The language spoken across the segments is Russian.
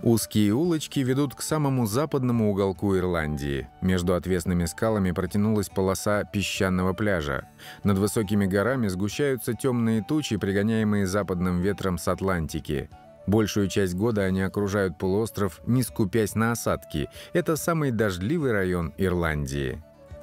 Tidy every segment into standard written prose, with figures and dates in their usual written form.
Узкие улочки ведут к самому западному уголку Ирландии. Между отвесными скалами протянулась полоса песчаного пляжа. Над высокими горами сгущаются темные тучи, пригоняемые западным ветром с Атлантики. Большую часть года они окружают полуостров, не скупясь на осадки. Это самый дождливый район Ирландии.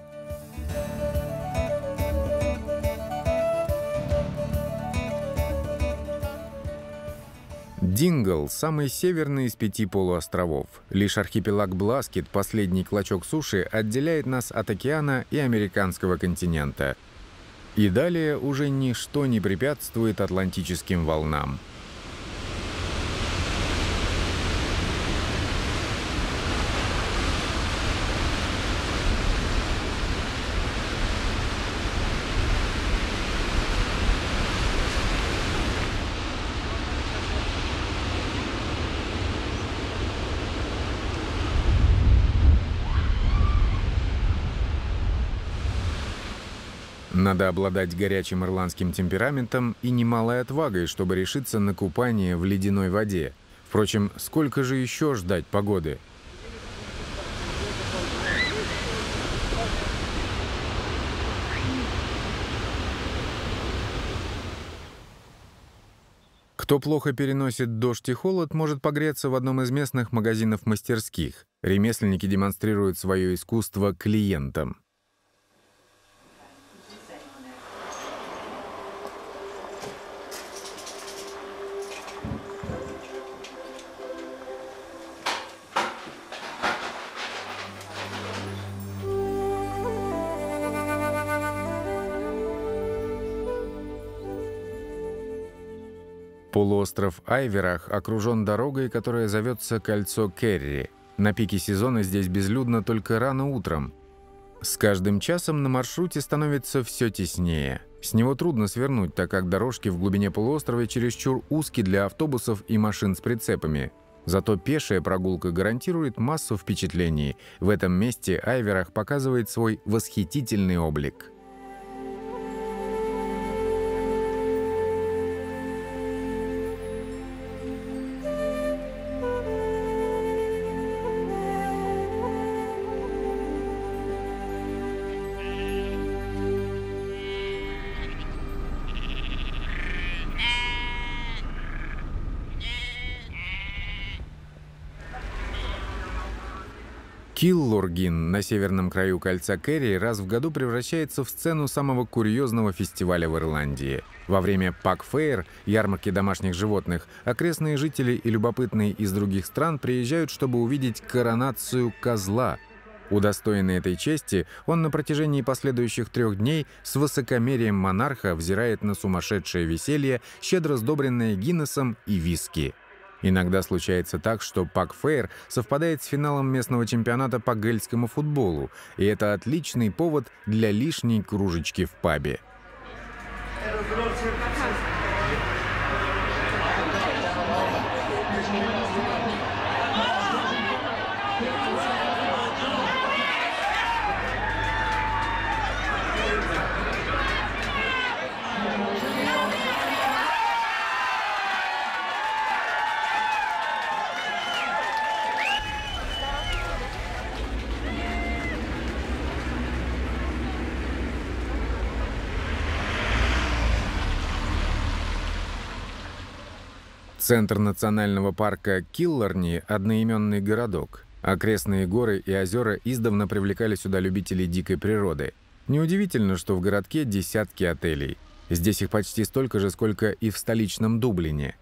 Дингл – самый северный из 5 полуостровов. Лишь архипелаг Бласкет, последний клочок суши, отделяет нас от океана и американского континента. И далее уже ничто не препятствует атлантическим волнам. Надо обладать горячим ирландским темпераментом и немалой отвагой, чтобы решиться на купание в ледяной воде. Впрочем, сколько же еще ждать погоды? Кто плохо переносит дождь и холод, может погреться в одном из местных магазинов-мастерских. Ремесленники демонстрируют свое искусство клиентам. Полуостров Айверах окружен дорогой, которая зовется Кольцо Керри. На пике сезона здесь безлюдно только рано утром. С каждым часом на маршруте становится все теснее. С него трудно свернуть, так как дорожки в глубине полуострова чересчур узкие для автобусов и машин с прицепами. Зато пешая прогулка гарантирует массу впечатлений. В этом месте Айверах показывает свой восхитительный облик. Киллоргин на северном краю кольца Керри раз в году превращается в сцену самого курьезного фестиваля в Ирландии. Во время Пак-фейр, ярмарки домашних животных, окрестные жители и любопытные из других стран приезжают, чтобы увидеть коронацию козла. Удостоенный этой чести, он на протяжении последующих 3 дней с высокомерием монарха взирает на сумасшедшее веселье, щедро сдобренное Гиннесом и виски. Иногда случается так, что Пак-фейр совпадает с финалом местного чемпионата по гельскому футболу, и это отличный повод для лишней кружечки в пабе. Центр национального парка Килларни – одноименный городок. Окрестные горы и озера издавна привлекали сюда любителей дикой природы. Неудивительно, что в городке десятки отелей. Здесь их почти столько же, сколько и в столичном Дублине.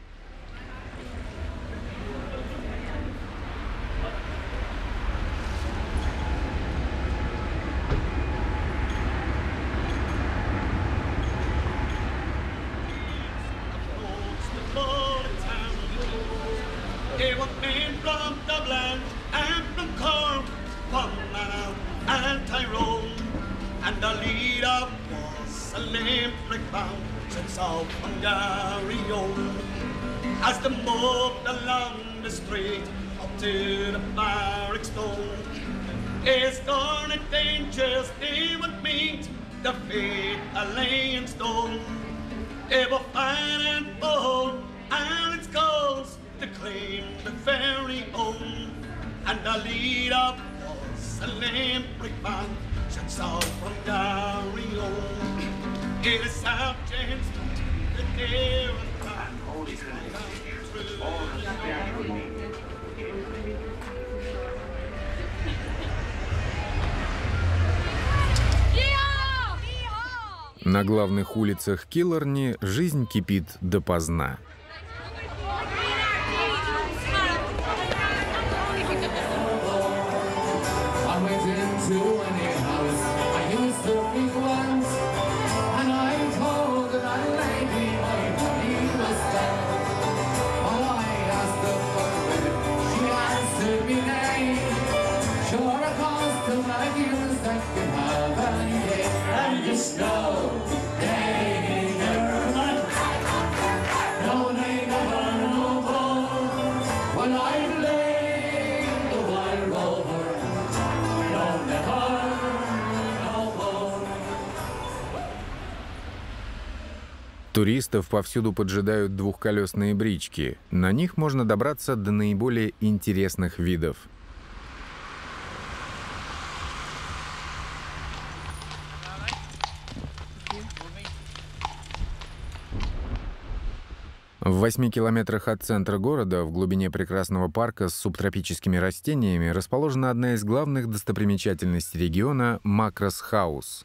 They were men from Dublin and from Cork, from Manor and Tyrone, and the leader was a limerick bound since of Ontario. As they moved along the street up to the barrack stone, his thorn and dangers they would meet, the fate a laying stone. They were fine and bold, and its goals to claim the very own. And the leader was a lamprick man, sets out from Dario. It is our chance to dare and cry. На главных улицах Киллорни жизнь кипит допоздна. Туристов повсюду поджидают двухколесные брички. На них можно добраться до наиболее интересных видов. В 8 километрах от центра города, в глубине прекрасного парка с субтропическими растениями, расположена одна из главных достопримечательностей региона — Макрос-хаус.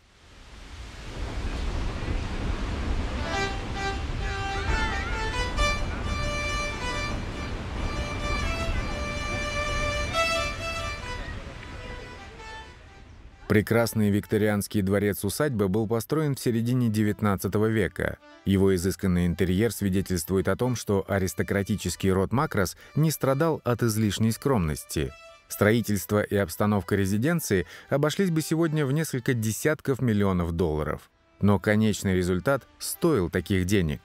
Прекрасный викторианский дворец-усадьба был построен в середине XIX века. Его изысканный интерьер свидетельствует о том, что аристократический род Макрос не страдал от излишней скромности. Строительство и обстановка резиденции обошлись бы сегодня в несколько десятков миллионов долларов. Но конечный результат стоил таких денег.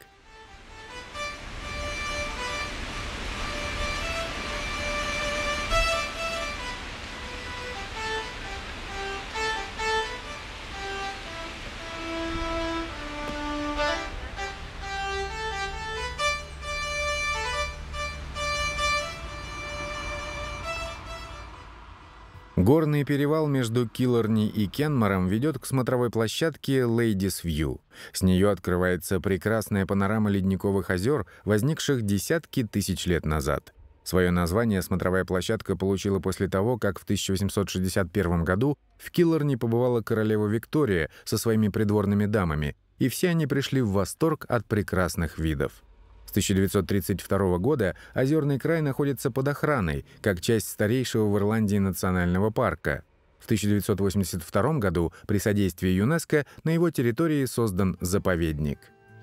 Горный перевал между Киллорни и Кенмором ведет к смотровой площадке Ladies View. С нее открывается прекрасная панорама ледниковых озер, возникших десятки тысяч лет назад. Свое название смотровая площадка получила после того, как в 1861 году в Киллорни побывала королева Виктория со своими придворными дамами, и все они пришли в восторг от прекрасных видов. С 1932 года озерный край находится под охраной, как часть старейшего в Ирландии национального парка. В 1982 году при содействии ЮНЕСКО на его территории создан заповедник.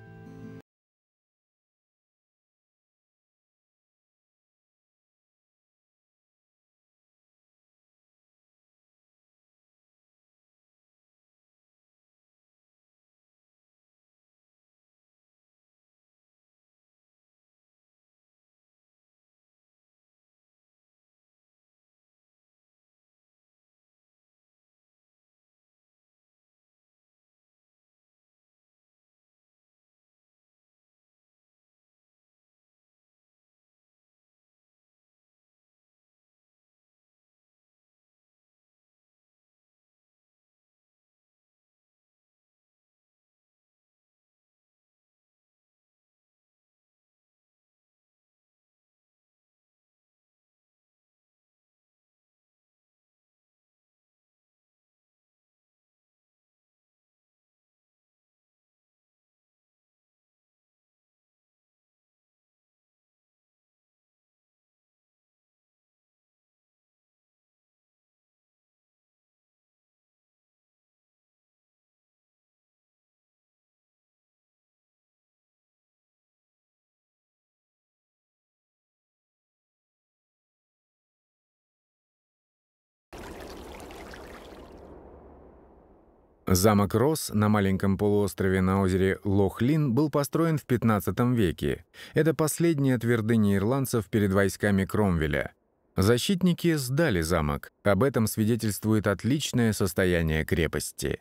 Замок Росс на маленьком полуострове на озере Лох-Лин был построен в XV веке. Это последняя твердыня ирландцев перед войсками Кромвеля. Защитники сдали замок. Об этом свидетельствует отличное состояние крепости.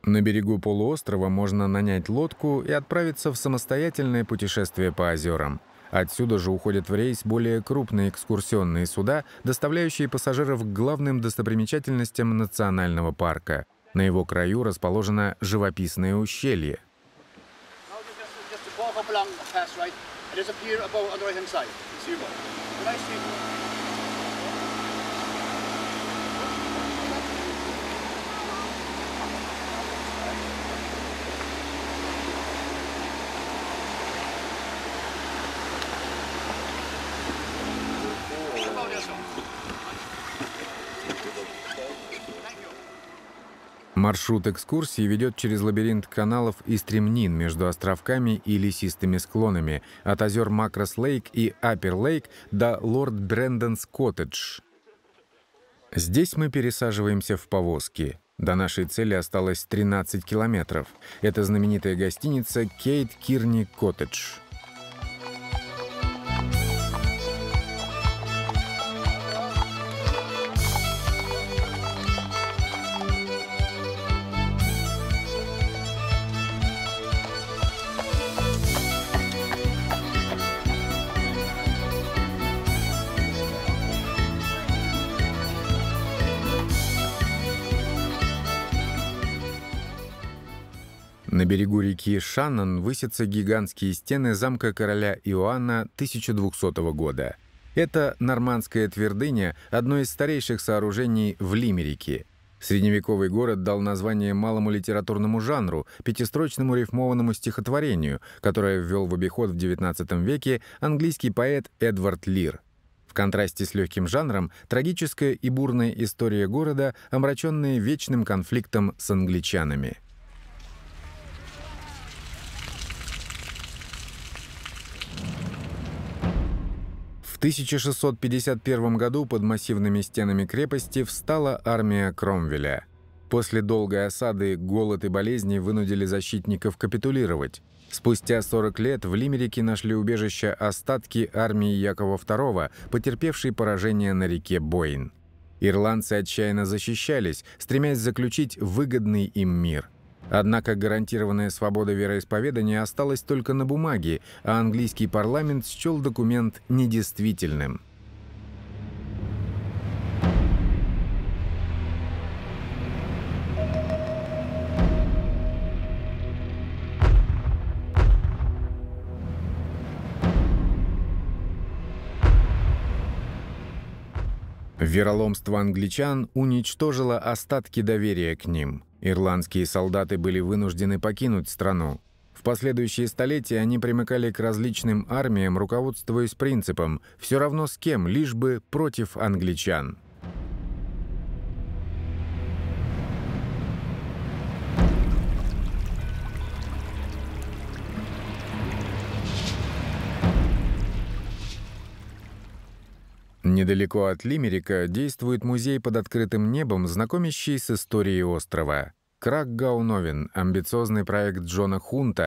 На берегу полуострова можно нанять лодку и отправиться в самостоятельное путешествие по озерам. Отсюда же уходят в рейс более крупные экскурсионные суда, доставляющие пассажиров к главным достопримечательностям национального парка. На его краю расположено живописное ущелье. Маршрут экскурсии ведет через лабиринт каналов и стремнин между островками и лесистыми склонами, от озер Макрос-Лейк и Аппер-Лейк до Лорд Брэндонс Коттедж. Здесь мы пересаживаемся в повозки. До нашей цели осталось 13 километров. Это знаменитая гостиница «Кейт Кирни Коттедж». На берегу реки Шаннон высятся гигантские стены замка короля Иоанна 1200 года. Это нормандская твердыня, одно из старейших сооружений в Лимерике. Средневековый город дал название малому литературному жанру, пятистрочному рифмованному стихотворению, которое ввел в обиход в XIX веке английский поэт Эдвард Лир. В контрасте с легким жанром трагическая и бурная история города, омраченная вечным конфликтом с англичанами. В 1651 году под массивными стенами крепости встала армия Кромвеля. После долгой осады голод и болезни вынудили защитников капитулировать. Спустя 40 лет в Лимерике нашли убежище остатки армии Якова II, потерпевшей поражение на реке Бойн. Ирландцы отчаянно защищались, стремясь заключить выгодный им мир. Однако гарантированная свобода вероисповедания осталась только на бумаге, а английский парламент счел документ недействительным. Вероломство англичан уничтожило остатки доверия к ним. Ирландские солдаты были вынуждены покинуть страну. В последующие столетия они примыкали к различным армиям, руководствуясь принципом «все равно с кем, лишь бы против англичан». Недалеко от Лимерика действует музей под открытым небом, знакомящий с историей острова. Краггау-Новин – амбициозный проект Джона Хунта,